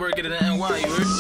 work it in the NY, you heard?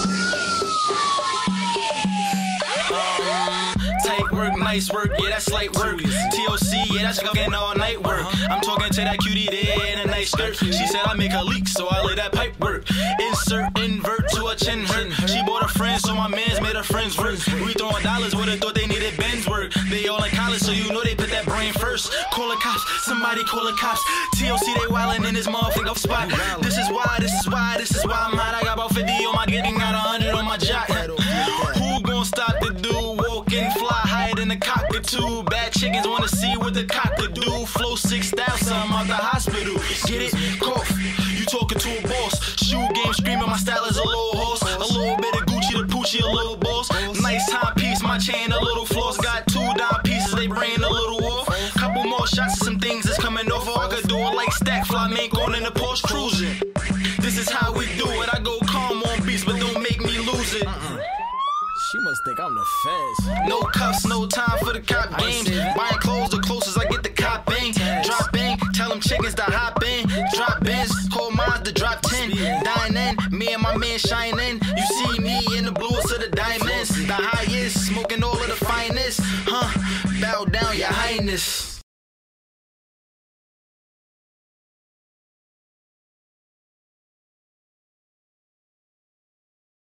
Tight work, nice work, yeah, that's light work. TOC, yeah, that's fucking all night work. I'm talking to that cutie there in a nice skirt. She said I make her leak, so I let that pipe work. Insert, invert to a chin hurt. She bought a friend, so my mans made her friends work. We throwing dollars, would've thought they needed Ben's work. They all in college, so you know they put that brain first. Call the cops, somebody call the cops. TOC, they wildin' in this motherfucker spot. This is why I'm hot. I got about 50 on my getting, got 100 on my jock. Who gon' stop the dude? Walking, fly higher than a cockatoo. Bad chickens wanna see what the cock could do. Flow 6,000, I'm out the hospital. Get it? Cough. You talking to a boss. Shoe game screaming, my style is a little horse. A little bit of Gucci to Poochie, a little boss. Nice timepiece, my chain, a little floss. Got 2 dime pieces, they brain a little off. Couple more shots and some things that's coming off. Or I could do it like Stack Fly, man, going in the Porsche cruising. This is how we do it. I go calm on beats, but don't make me lose it. She must think I'm the feds. No cuffs, no time for the cop games. Buying clothes the closest I get the cop bang. Drop bang, tell them chickens to hop in. Drop bins, call mines to drop 10. Dine in, me and my man shine in. You see me in the bluest of the diamonds. The highest, smoking all of the finest. Bow down, your highness.